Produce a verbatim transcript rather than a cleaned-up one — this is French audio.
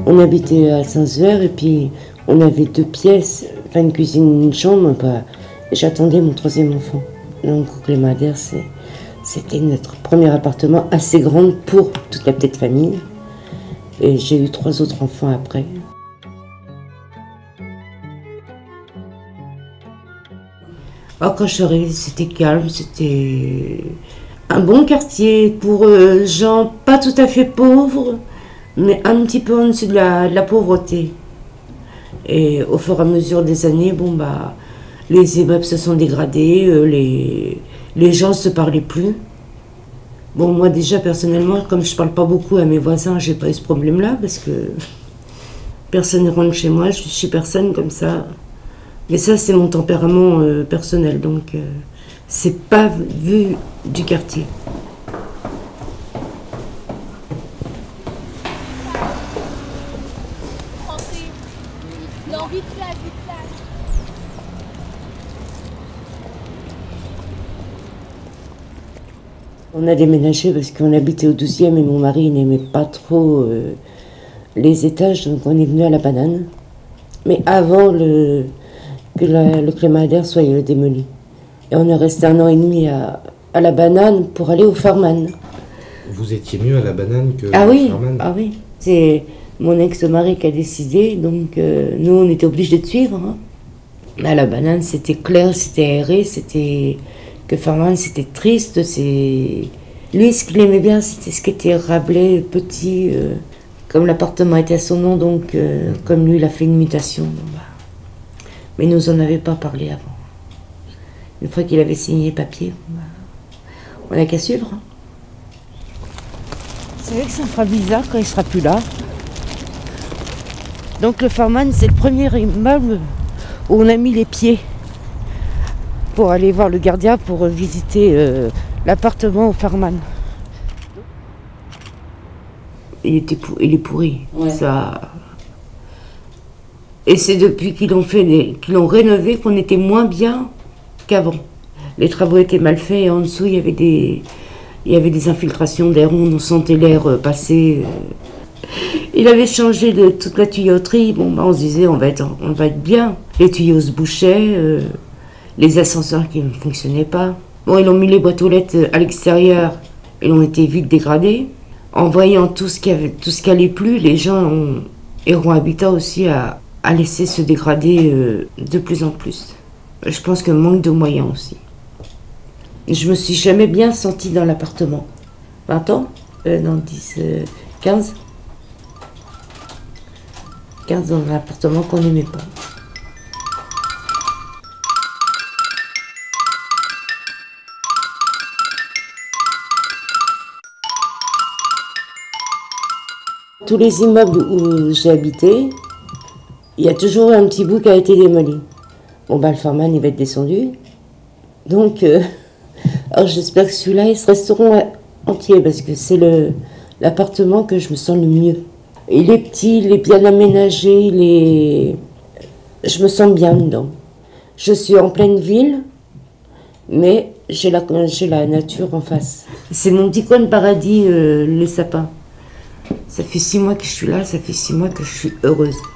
On habitait à Saint-Suaire et puis on avait deux pièces, enfin une cuisine, une chambre. Bah, j'attendais mon troisième enfant. Donc au Clémadère, c'était notre premier appartement assez grand pour toute la petite famille. Et j'ai eu trois autres enfants après. Alors, quand je suis arrivée, c'était calme, c'était un bon quartier pour euh, gens pas tout à fait pauvres, mais un petit peu en dessus de la, de la pauvreté. Et au fur et à mesure des années, bon bah, les immeubles se sont dégradés, euh, les, les gens ne se parlaient plus. Bon, moi déjà personnellement, comme je parle pas beaucoup à mes voisins, j'ai pas eu ce problème-là parce que personne ne rentre chez moi, je suis personne comme ça. Mais ça, c'est mon tempérament euh, personnel, donc euh, c'est pas vu du quartier. On a déménagé parce qu'on habitait au douzième et mon mari n'aimait pas trop euh, les étages, donc on est venu à la Banane. Mais avant le, que la, le Clémadère soit démoli. Et on est resté un an et demi à, à la Banane pour aller au Farman. Vous étiez mieux à la Banane que ah au oui, Farman? Ah oui, c'est mon ex-mari qui a décidé, donc euh, nous on était obligés de suivre. Hein. À la Banane c'était clair, c'était aéré, c'était... que Farman c'était triste, c'est... Lui ce qu'il aimait bien c'était ce qui était Rabelais, petit, euh, comme l'appartement était à son nom, donc euh, comme lui il a fait une mutation. Bon, bah. Mais il nous en avait pas parlé avant. Une fois qu'il avait signé les papiers, bah, on n'a qu'à suivre. Hein. C'est vrai que ça fera bizarre quand il sera plus là. Donc le Farman c'est le premier immeuble où on a mis les pieds pour aller voir le gardien pour visiter euh, l'appartement au Farman. Il, était pour... il est pourri. Ouais. Ça... Et c'est depuis qu'ils l'ont fait, des... qu'ils l'ont rénové qu'on était moins bien qu'avant. Les travaux étaient mal faits et en dessous il y avait des, il y avait des infiltrations d'air, on sentait l'air passer. Il avait changé de toute la tuyauterie. Bon, bah, on se disait on va être, on va être bien. Les tuyaux se bouchaient. Euh... Les ascenseurs qui ne fonctionnaient pas. Bon, ils ont mis les boîtes aux lettres à l'extérieur. Ils ont été vite dégradés. En voyant tout ce qui avait, tout ce qui allait plus, les gens ont, Héron Habitat aussi a, a laissé se dégrader euh, de plus en plus. Je pense que manque de moyens aussi. Je me suis jamais bien sentie dans l'appartement. vingt ans euh, Non, dix, euh, quinze. quinze dans un appartement qu'on n'aimait pas. Tous les immeubles où j'ai habité, il y a toujours un petit bout qui a été démoli. Bon, bah, le Farman, il va être descendu. Donc, euh, alors j'espère que celui-là, ils se resteront entiers parce que c'est le, l'appartement que je me sens le mieux. Il est petit, il est bien aménagé, il est... je me sens bien dedans. Je suis en pleine ville, mais j'ai la, j'ai la nature en face. C'est mon petit coin de paradis, euh, les sapins. Ça fait six mois que je suis là, ça fait six mois que je suis heureuse.